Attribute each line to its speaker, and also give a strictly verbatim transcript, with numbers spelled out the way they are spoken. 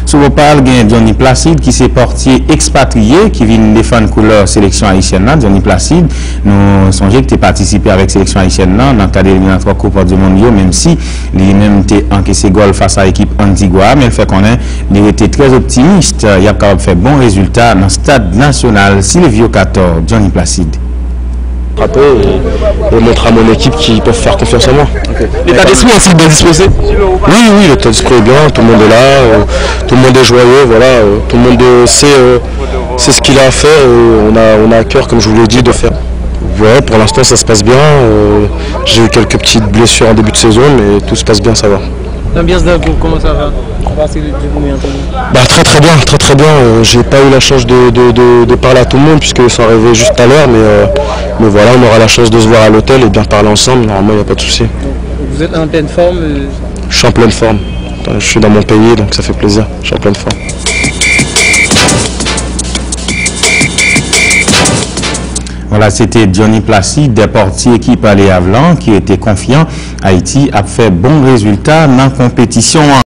Speaker 1: Sous le parle, il y a Johnny Placide qui s'est portier expatrié, qui vient défendre couleur sélection haïtienne. Johnny Placide, nous songeons que tu as participé avec sélection haïtienne dans le cadre éliminatoire Coupe du Monde, même si lui-même a encaissé goal face à l'équipe Antigua, mais il fait qu'on a été très optimiste. Il a quand même fait bon résultat dans le stade national Silvio quatorze. Johnny Placide.
Speaker 2: Et, et montrer à mon équipe qu'ils peuvent faire confiance en moi.
Speaker 3: Okay. L'état d'esprit est bien disposé?
Speaker 2: Oui, oui, l'état d'esprit est bien, tout le monde est là, euh, tout le monde est joyeux, voilà, euh, tout le monde euh, sait, euh, sait ce qu'il a à faire et on a, on a à cœur, comme je vous l'ai dit, de faire. Ouais, pour l'instant ça se passe bien, euh, j'ai eu quelques petites blessures en début de saison, mais tout se passe bien, ça va.
Speaker 3: L'ambiance d'un groupe, comment ça va?
Speaker 2: Bah, très très bien, très très bien. Euh, j'ai pas eu la chance de, de, de, de parler à tout le monde puisqu'ils sont arrivés juste à l'heure, mais, euh, mais voilà, on aura la chance de se voir à l'hôtel et bien parler ensemble, normalement il n'y a pas de souci.
Speaker 3: Vous êtes en pleine forme? euh...
Speaker 2: Je suis en pleine forme, je suis dans mon pays donc ça fait plaisir, je suis en pleine forme.
Speaker 1: Voilà, c'était Johnny Placide, des portiers équipe à Léavelan, qui était confiant. Haïti a fait bon résultat dans la compétition.